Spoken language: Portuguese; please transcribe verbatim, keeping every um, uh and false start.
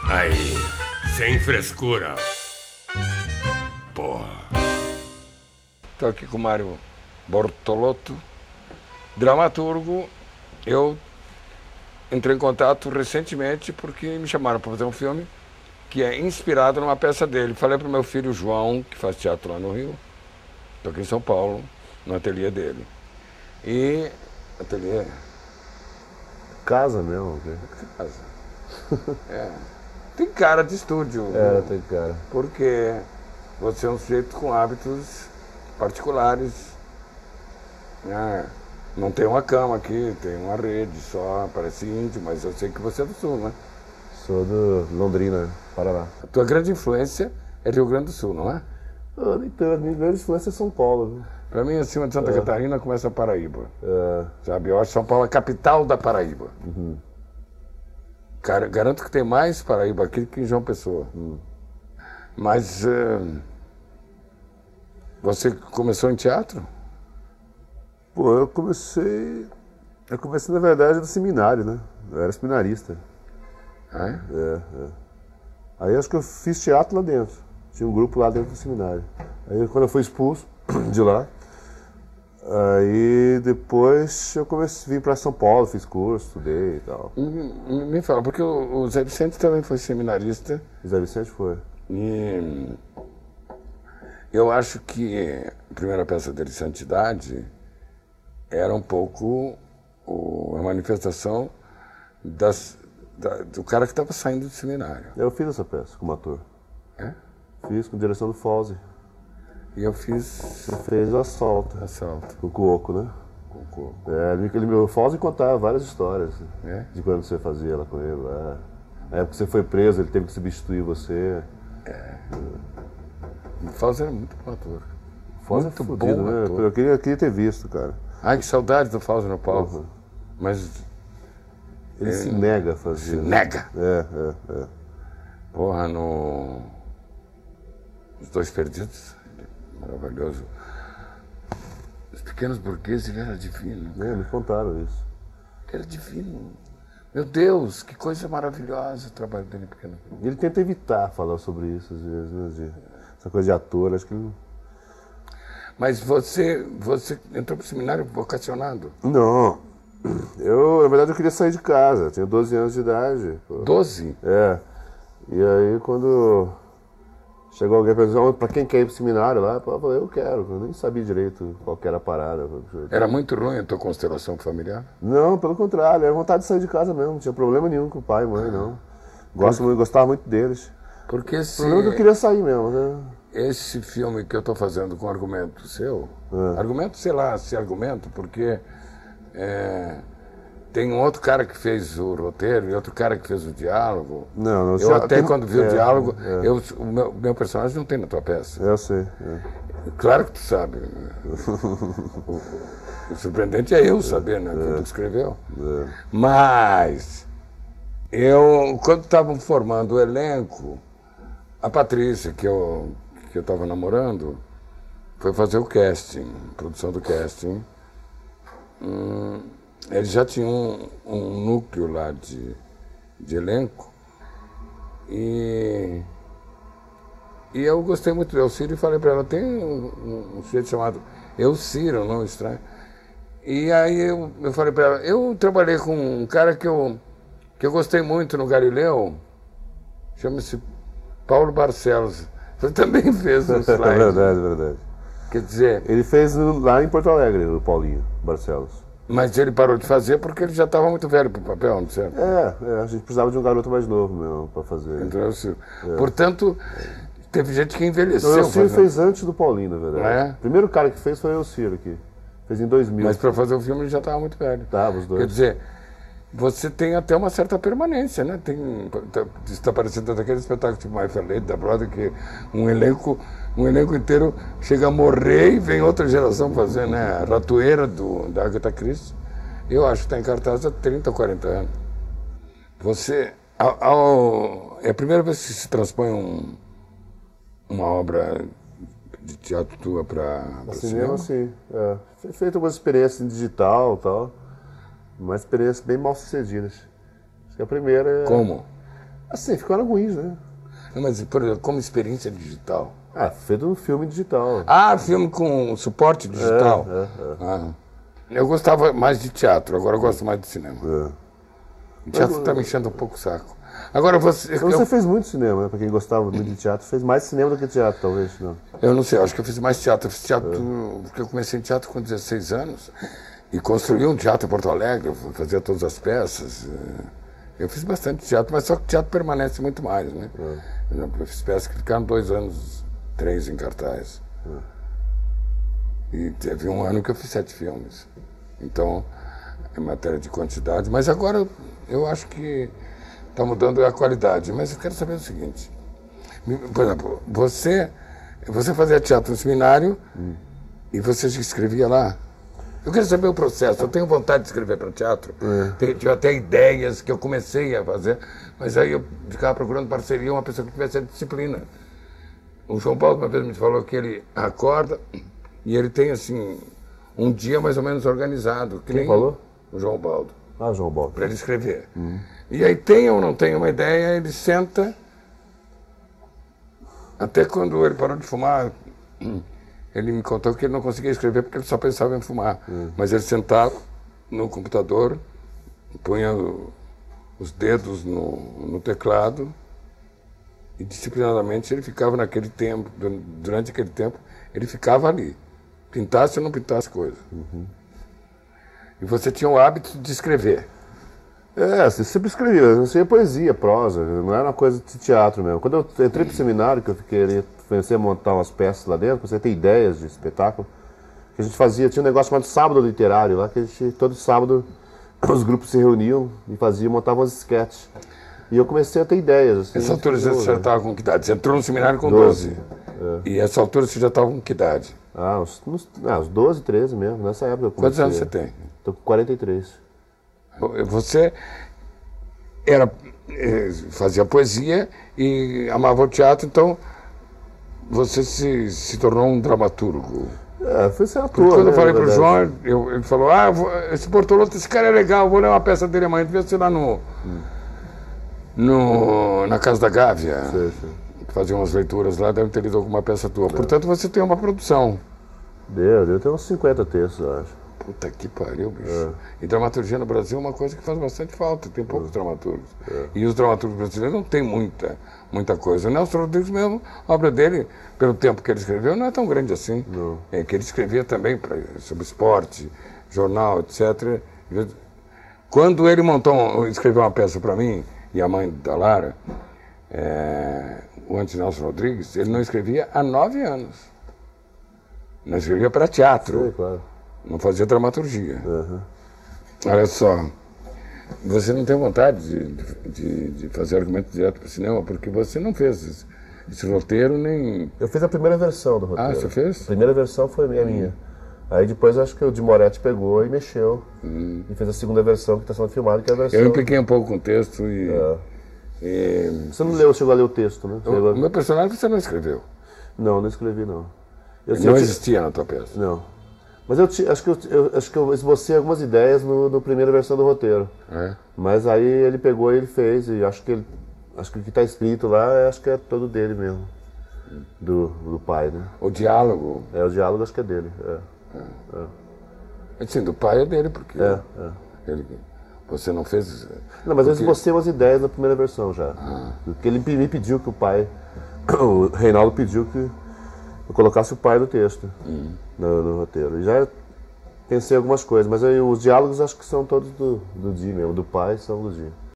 Aí, sem frescura. Porra. Estou aqui com o Mário Bortolotto, dramaturgo. Eu entrei em contato recentemente porque me chamaram para fazer um filme que é inspirado numa peça dele. Falei para o meu filho João, que faz teatro lá no Rio, estou aqui em São Paulo, no ateliê dele. E... ateliê... Casa mesmo? Okay. Casa. É. Tem cara de estúdio. É, viu? tem cara. Porque você é um sujeito com hábitos particulares. Né? Não tem uma cama aqui, tem uma rede só, parece índio, mas eu sei que você é do Sul, né? Sou do Londrina, Paraná. A tua grande influência é Rio Grande do Sul, não é? Ah, nem tanto, minha grande influência é São Paulo. Viu? Pra mim, acima de Santa é. Catarina, começa a Paraíba. É. Sabe, eu acho que São Paulo é a capital da Paraíba. Uhum. Cara, garanto que tem mais Paraíba aqui que em João Pessoa. Hum. Mas uh, você começou em teatro? Pô, eu comecei... Eu comecei, na verdade, no seminário, né? Eu era seminarista. Ah, é? É, é. Aí acho que eu fiz teatro lá dentro. Tinha um grupo lá dentro do seminário. Aí quando eu fui expulso de lá, aí depois eu comecei a vir para São Paulo, fiz curso, estudei e tal. Me, me fala, porque o, o Zé Vicente também foi seminarista. O Zé Vicente foi. E eu acho que a primeira peça dele, Santidade, era um pouco o, a manifestação das, da, do cara que estava saindo do seminário. Eu fiz essa peça como ator. É? Fiz com direção do Fauzi. E eu fiz... Você fez o Assalto. Assalto. Com o Cuoco, né? Com o Cuoco. É, ele, o Fauzi contava várias histórias. É? De quando você fazia lá com ele. Lá. Na época que você foi preso, ele teve que substituir você. É. O Fauzi era muito bom ator. O Fauzi é fudido, né? Ator. Eu queria, eu queria ter visto, cara. Ai, que saudade do Fauzi no palco. Uhum. Mas... Ele é, se nega a fazer. Se né? nega? É, é, é. Porra, no... Os Dois Perdidos, maravilhoso. Os Pequenos Burgueses, ele era divino. É, me contaram isso. Ele era divino. Meu Deus, que coisa maravilhosa o trabalho dele em Pequeno Burguês. Ele tenta evitar falar sobre isso, às vezes, né? De, essa coisa de ator, acho que ele... Mas você, você entrou pro seminário vocacionado? Não. Eu, na verdade, eu queria sair de casa. Eu tinha doze anos de idade. Pô. doze? É. E aí, quando... Chegou alguém para dizer, para quem quer ir pro seminário lá, eu falei, eu quero, eu nem sabia direito qual que era a parada. Era muito ruim a tua constelação familiar? Não, pelo contrário, era vontade de sair de casa mesmo, não tinha problema nenhum com o pai e mãe, não. Gosto muito, gostava muito deles. Porque se... O problema é que eu queria sair mesmo, né? Esse filme que eu estou fazendo com argumento seu, é. argumento, sei lá, se argumento, porque é, tem um outro cara que fez o roteiro e outro cara que fez o diálogo. Não, não, eu até tem... quando vi é, o diálogo, é. eu, o meu, meu personagem não tem na tua peça. Eu sei. É. Claro que tu sabe. o, o, o surpreendente é eu saber, né, que tu escreveu. É. Mas eu, quando estavam formando o elenco, a Patrícia, que eu que eu estava namorando, foi fazer o casting, produção do casting. Hum, eles já tinham um, um núcleo lá de, de elenco e, e eu gostei muito do Elciro e falei para ela, tem um, um, um sujeito chamado Elciro, não estranho. E aí eu, eu falei para ela, eu trabalhei com um cara que eu, que eu gostei muito no Galileu, chama-se Paulo Barcelos. Você também fez um slide. É verdade, é verdade. Quer dizer... Ele fez lá em Porto Alegre, o Paulinho Barcelos. Mas ele parou de fazer porque ele já estava muito velho para o papel, não é certo? É, é, a gente precisava de um garoto mais novo mesmo para fazer. Então, assim, é. Portanto, teve gente que envelheceu. O Elciro fez antes do Paulinho, na verdade. É? O primeiro cara que fez foi o Elciro aqui. Fez em dois mil. Mas para fazer o filme ele já estava muito velho. Tava, os dois. Quer dizer... Você tem até uma certa permanência, né? Tem, está parecendo daquele espetáculo tipo My Fair Lady, da Broadway, que um elenco, um elenco inteiro chega a morrer e vem outra geração fazer, né? A Ratoeira do, da Agatha Christie, eu acho que está em cartaz há trinta ou quarenta anos. Você, ao, ao, é a primeira vez que se transpõe um, uma obra de teatro tua para cinema? Sim, é. Foi feita algumas experiências em digital e tal. Uma experiência bem mal sucedidas. Acho que a primeira é... Como? Assim, ficaram ruins, né? Não, mas, por exemplo, como experiência digital. Ah, feito um filme digital. Ah, filme com suporte digital. É, é, é. Ah, eu gostava mais de teatro, agora eu gosto mais de cinema. É. O teatro está me enchendo um pouco o saco. Agora você. Então você eu, fez muito cinema, né? Pra quem gostava muito de teatro, fez mais cinema do que teatro, talvez, não? eu não sei, eu acho que eu fiz mais teatro. Eu fiz teatro é. porque eu comecei em teatro com dezesseis anos e construí um teatro em Porto Alegre, eu fazia todas as peças. Eu fiz bastante teatro, mas só que o teatro permanece muito mais, né? É. Por exemplo, eu fiz peças que ficaram dois anos, três em cartaz. É. E teve um ano que eu fiz sete filmes. Então, em matéria de quantidade. Mas agora eu acho que está mudando a qualidade. Mas eu quero saber o seguinte. Por exemplo, você, você fazia teatro no seminário hum. e você escrevia lá. Eu quero saber o processo. Eu tenho vontade de escrever para teatro. É. Tive até ideias que eu comecei a fazer, mas aí eu ficava procurando parceria, uma pessoa que tivesse a disciplina. O João Paulo uma vez me falou que ele acorda e ele tem assim um dia mais ou menos organizado. Que Quem nem falou? O João Baldo. Ah, João Baldo. Para ele escrever. Uhum. E aí tem ou não tem uma ideia, ele senta. Até quando ele parou de fumar, ele me contou que ele não conseguia escrever porque ele só pensava em fumar. Uhum. Mas ele sentava no computador, punha os dedos no, no teclado e disciplinadamente ele ficava naquele tempo, durante aquele tempo, ele ficava ali. Pintasse ou não pintasse coisa. Uhum. E você tinha o hábito de escrever. É, você sempre escrevia, eu escrevia poesia, prosa, não era uma coisa de teatro mesmo. Quando eu entrei pro seminário, que eu fiquei ali, comecei a montar umas peças lá dentro, comecei a ter ideias de espetáculo, que a gente fazia, tinha um negócio chamado Sábado Literário lá, que a gente, todo sábado, os grupos se reuniam e faziam, montavam umas sketches. E eu comecei a ter ideias. Assim, essa altura você já estava com que idade? Você entrou no seminário com doze. É. E essa altura você já estava com que idade? Ah, uns, uns, ah, uns doze, treze mesmo, nessa época eu Quantos comecei. anos você tem? Estou com quarenta e três. Você era, fazia poesia e amava o teatro, então você se, se tornou um dramaturgo. É, foi ser ator. Porque quando né, eu falei para o João, eu, ele falou, ah, vou, esse Bortolotto, esse cara é legal, vou ler uma peça dele amanhã, devia ser lá no, hum. no, na Casa da Gávea. Sim, sim. Fazia umas leituras lá, deve ter lido alguma peça tua. É. Portanto, você tem uma produção. Deu, deu, tem uns cinquenta textos, eu acho. Puta que pariu, bicho. É. E dramaturgia no Brasil é uma coisa que faz bastante falta, tem poucos é. dramaturgos. É. E os dramaturgos brasileiros não tem muita, muita coisa. O Nelson Rodrigues mesmo, a obra dele, pelo tempo que ele escreveu, não é tão grande assim. Não. É que ele escrevia também pra, sobre esporte, jornal, etcétera. Quando ele montou, escreveu uma peça para mim, e a mãe da Lara, é, o antes Nelson Rodrigues, ele não escrevia há nove anos. Não escrevia para teatro. Sim, claro. Não fazia dramaturgia. Uhum. Olha só, você não tem vontade de, de, de fazer argumento direto para o cinema, porque você não fez esse, esse roteiro nem... Eu fiz a primeira versão do roteiro. Ah, você fez? A primeira versão foi a minha. Hum. Aí depois acho que o de Moretti pegou e mexeu. Hum. E fez a segunda versão que está sendo filmada, que é a versão... Eu impliquei um pouco com o texto e... É. e... Você não leu, chegou a ler o texto, né? O, o meu personagem você não escreveu? Não, não escrevi não. Eu não existia na tua peça? Não. Mas eu, te, acho, que eu, eu, acho que eu esbocei algumas ideias no, no primeira versão do roteiro. É. Mas aí ele pegou e ele fez, e acho que, ele, acho que o que está escrito lá, acho que é todo dele mesmo. Do, do pai, né? O diálogo? É, o diálogo acho que é dele. É. É. É. Assim, do pai é dele, porque é, é. Ele, você não fez... Não, mas porque... eu esbocei umas ideias na primeira versão já. Ah. Porque ele me pediu que o pai, o Reinaldo pediu que eu colocasse o pai no texto, hum. no, no roteiro. E já pensei em algumas coisas, mas aí os diálogos acho que são todos do, do Di mesmo, do pai são do Di.